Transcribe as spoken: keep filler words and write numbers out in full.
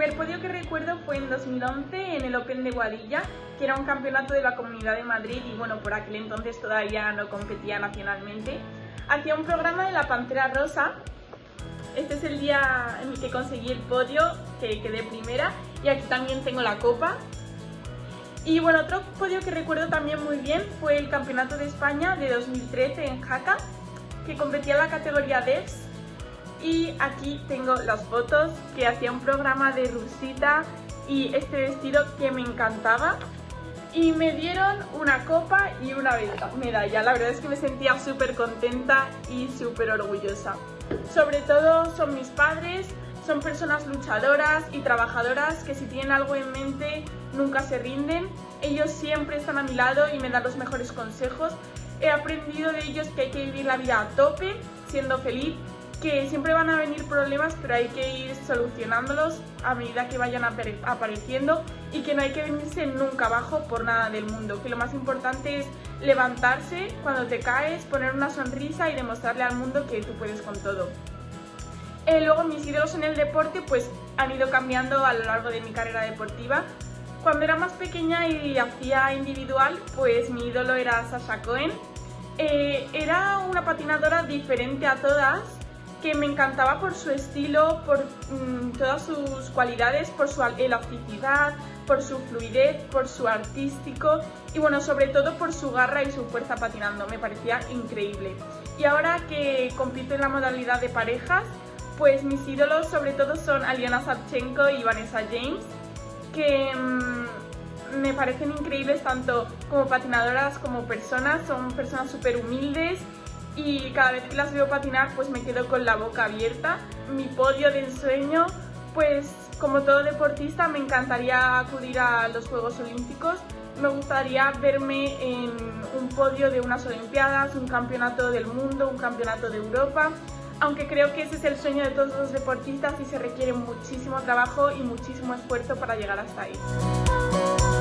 primer podio que recuerdo fue en dos mil once en el Open de Boadilla, que era un campeonato de la Comunidad de Madrid y bueno, por aquel entonces todavía no competía nacionalmente. Hacía un programa de la Pantera Rosa. Este es el día en el que conseguí el podio, que quedé primera, y aquí también tengo la copa. Y bueno, otro podio que recuerdo también muy bien fue el Campeonato de España de dos mil trece en Jaca, que competía en la categoría Devs. Y aquí tengo las fotos, que hacía un programa de Rusita y este vestido que me encantaba. Y me dieron una copa y una medalla. La verdad es que me sentía súper contenta y súper orgullosa. Sobre todo son mis padres, son personas luchadoras y trabajadoras que si tienen algo en mente nunca se rinden. Ellos siempre están a mi lado y me dan los mejores consejos. He aprendido de ellos que hay que vivir la vida a tope, siendo feliz, que siempre van a venir problemas, pero hay que ir solucionándolos a medida que vayan apareciendo y que no hay que venirse nunca abajo por nada del mundo, que lo más importante es levantarse cuando te caes, poner una sonrisa y demostrarle al mundo que tú puedes con todo. Eh, luego mis ídolos en el deporte pues han ido cambiando a lo largo de mi carrera deportiva. Cuando era más pequeña y hacía individual, pues mi ídolo era Sasha Cohen. Eh, era una patinadora diferente a todas, que me encantaba por su estilo, por mmm, todas sus cualidades, por su elasticidad, por su fluidez, por su artístico y bueno, sobre todo por su garra y su fuerza patinando, me parecía increíble. Y ahora que compito en la modalidad de parejas, pues mis ídolos sobre todo son Aliona Savchenko y Vanessa James, que mmm, me parecen increíbles tanto como patinadoras como personas, son personas súper humildes. Y cada vez que las veo patinar pues me quedo con la boca abierta. Mi podio de ensueño, pues como todo deportista me encantaría acudir a los Juegos Olímpicos. Me gustaría verme en un podio de unas Olimpiadas, un campeonato del mundo, un campeonato de Europa. Aunque creo que ese es el sueño de todos los deportistas y se requiere muchísimo trabajo y muchísimo esfuerzo para llegar hasta ahí.